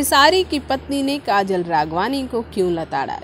खेसारी की पत्नी ने काजल राघवानी को क्यों लताड़ा।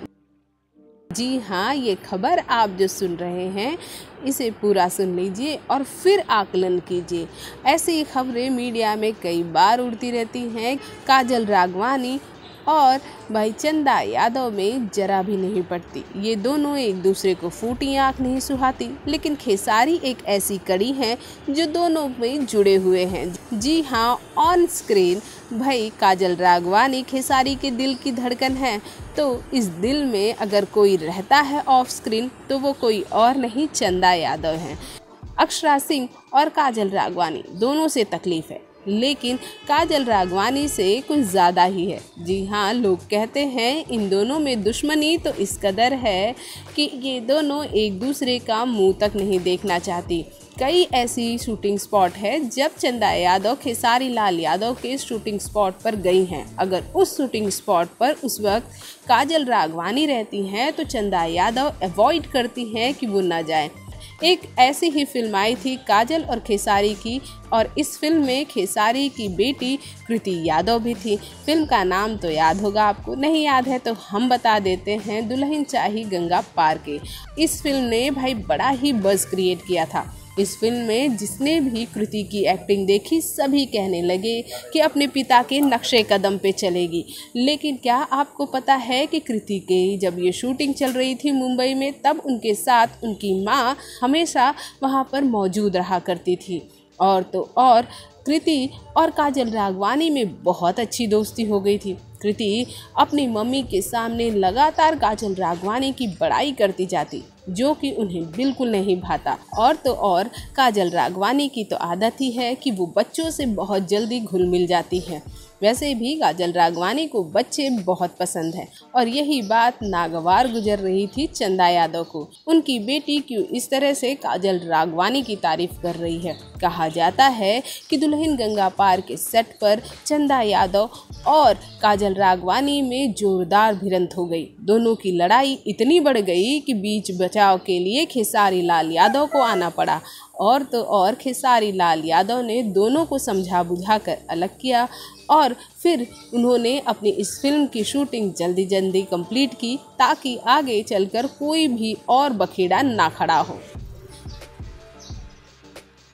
जी हाँ, ये खबर आप जो सुन रहे हैं इसे पूरा सुन लीजिए और फिर आकलन कीजिए। ऐसी खबरें मीडिया में कई बार उड़ती रहती हैं। काजल राघवानी और भाई चंदा यादव में जरा भी नहीं पड़ती। ये दोनों एक दूसरे को फूटी आँख नहीं सुहाती, लेकिन खेसारी एक ऐसी कड़ी है जो दोनों में जुड़े हुए हैं। जी हाँ, ऑन स्क्रीन भाई काजल राघवानी खेसारी के दिल की धड़कन है। तो इस दिल में अगर कोई रहता है ऑफ स्क्रीन तो वो कोई और नहीं चंदा यादव हैं। अक्षरा सिंह और काजल राघवानी दोनों से तकलीफ़ है, लेकिन काजल राघवानी से कुछ ज़्यादा ही है। जी हाँ, लोग कहते हैं इन दोनों में दुश्मनी तो इस कदर है कि ये दोनों एक दूसरे का मुंह तक नहीं देखना चाहती। कई ऐसी शूटिंग स्पॉट है जब चंदा यादव खेसारी लाल यादव के शूटिंग स्पॉट पर गई हैं। अगर उस शूटिंग स्पॉट पर उस वक्त काजल राघवानी रहती हैं तो चंदा यादव अवॉइड करती हैं कि वो ना जाए। एक ऐसी ही फिल्म आई थी काजल और खेसारी की, और इस फिल्म में खेसारी की बेटी कृति यादव भी थी। फिल्म का नाम तो याद होगा आपको, नहीं याद है तो हम बता देते हैं, दुल्हन चाही गंगा पार के। इस फिल्म ने भाई बड़ा ही बज़ क्रिएट किया था। इस फिल्म में जिसने भी कृति की एक्टिंग देखी सभी कहने लगे कि अपने पिता के नक्शे कदम पे चलेगी। लेकिन क्या आपको पता है कि कृति की जब ये शूटिंग चल रही थी मुंबई में, तब उनके साथ उनकी माँ हमेशा वहाँ पर मौजूद रहा करती थी। और तो और कृति और काजल राघवानी में बहुत अच्छी दोस्ती हो गई थी। कृति अपनी मम्मी के सामने लगातार काजल राघवानी की बड़ाई करती जाती, जो कि उन्हें बिल्कुल नहीं भाता। और तो और काजल राघवानी की तो आदत ही है कि वो बच्चों से बहुत जल्दी घुल मिल जाती है। वैसे भी काजल राघवानी को बच्चे बहुत पसंद हैं, और यही बात नागवार गुजर रही थी चंदा यादव को। उनकी बेटी क्यों इस तरह से काजल राघवानी की तारीफ कर रही है। कहा जाता है कि दुल्हन गंगा पार के सेट पर चंदा यादव और काजल राघवानी में जोरदार भिड़ंत हो गई। दोनों की लड़ाई इतनी बढ़ गई कि बीच बचाव के लिए खेसारी लाल यादव को आना पड़ा। और तो और खेसारी लाल यादव ने दोनों को समझा बुझाकर अलग किया, और फिर उन्होंने अपनी इस फिल्म की शूटिंग जल्दी जल्दी कंप्लीट की ताकि आगे चलकर कोई भी और बखेड़ा ना खड़ा हो।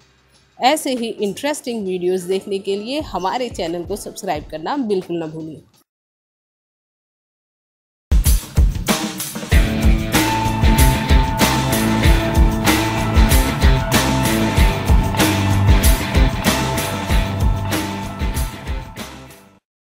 ऐसे ही इंटरेस्टिंग वीडियोस देखने के लिए हमारे चैनल को सब्सक्राइब करना बिल्कुल न भूलिए।